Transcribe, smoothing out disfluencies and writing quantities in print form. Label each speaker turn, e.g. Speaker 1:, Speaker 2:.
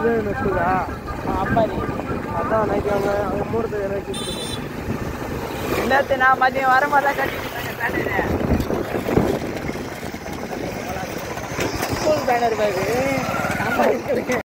Speaker 1: ஸ்கூலா
Speaker 2: அம்பாரி
Speaker 1: அதான் நைட்டு அவங்க மூணு எனக்கு
Speaker 2: என்னத்து நான் மதியம் வர மாதிரி தான் கட்டிட்டு ஸ்கூல் பேனர் பாரு